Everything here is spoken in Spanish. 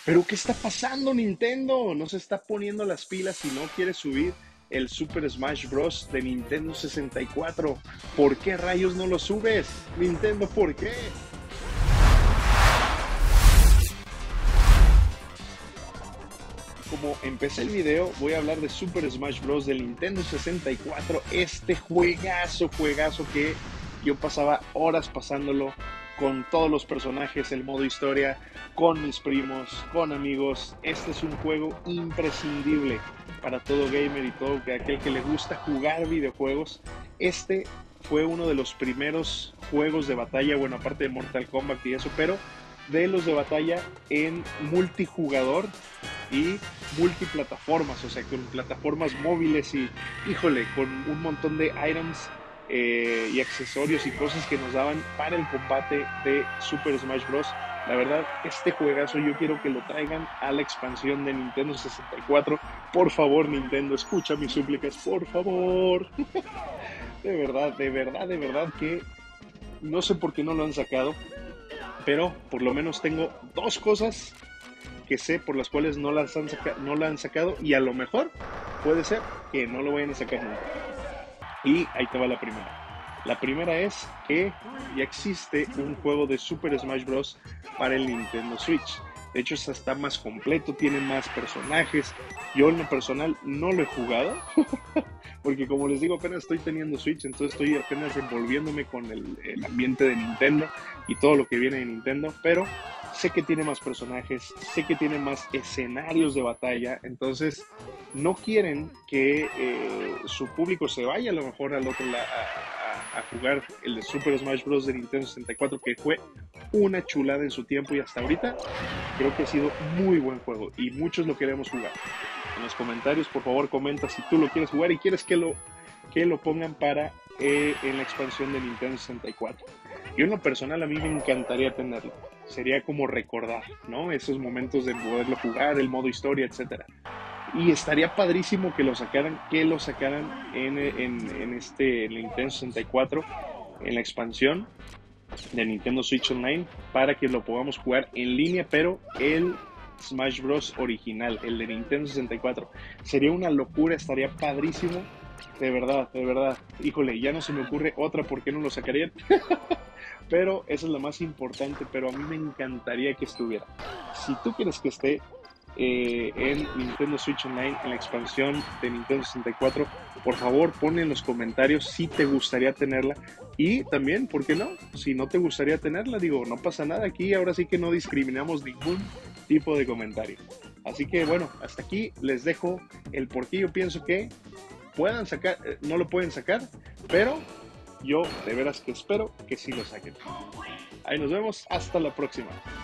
Pero ¿qué está pasando, Nintendo? No se está poniendo las pilas y no quiere subir el Super Smash Bros. De Nintendo 64. ¿Por qué rayos no lo subes? Nintendo, ¿por qué? Como empecé el video, voy a hablar de Super Smash Bros. Del Nintendo 64. Este juegazo que yo pasaba horas pasándolo con todos los personajes, el modo historia, con mis primos, con amigos. Este es un juego imprescindible para todo gamer y todo aquel que le gusta jugar videojuegos. Este fue uno de los primeros juegos de batalla, bueno, aparte de Mortal Kombat y eso, pero de los de batalla en multijugador y multiplataformas, o sea, con plataformas móviles y, híjole, con un montón de items y accesorios y cosas que nos daban para el combate de Super Smash Bros. La verdad, este juegazo yo quiero que lo traigan a la expansión de Nintendo 64. Por favor, Nintendo, escucha mis súplicas, por favor. De verdad, de verdad, de verdad que no sé por qué no lo han sacado, pero por lo menos tengo dos cosas que sé por las cuales no la han sacado y a lo mejor puede ser que no lo vayan a sacar nunca. Y ahí te va la primera. La primera es que ya existe un juego de Super Smash Bros. Para el Nintendo Switch. De hecho, está más completo, tiene más personajes. Yo en lo personal no lo he jugado, porque como les digo, apenas estoy teniendo Switch, entonces estoy apenas envolviéndome con el ambiente de Nintendo y todo lo que viene de Nintendo, pero sé que tiene más personajes, sé que tiene más escenarios de batalla, entonces no quieren que su público se vaya a lo mejor al otro lado a jugar el de Super Smash Bros. De Nintendo 64, que fue una chulada en su tiempo y hasta ahorita creo que ha sido muy buen juego y muchos lo queremos jugar. En los comentarios, por favor, comenta si tú lo quieres jugar y quieres que lo pongan para en la expansión de Nintendo 64. Yo en lo personal a mí me encantaría tenerlo. Sería como recordar, ¿no? Esos momentos de poderlo jugar, el modo historia, etcétera. Y estaría padrísimo que lo sacaran en Nintendo 64, en la expansión de Nintendo Switch Online, para que lo podamos jugar en línea, pero el Smash Bros. Original, el de Nintendo 64. Sería una locura, estaría padrísimo. De verdad, de verdad. Híjole, ya no se me ocurre otra por qué no lo sacarían. Pero esa es la más importante, pero a mí me encantaría que estuviera. Si tú quieres que esté en Nintendo Switch Online, en la expansión de Nintendo 64, por favor pon en los comentarios si te gustaría tenerla y también, ¿por qué no? Si no te gustaría tenerla, digo, no pasa nada aquí, ahora sí que no discriminamos ningún tipo de comentario. Así que bueno, hasta aquí les dejo el por qué yo pienso que puedan sacar, no lo pueden sacar, pero yo de veras que espero que sí lo saquen. Ahí nos vemos, hasta la próxima.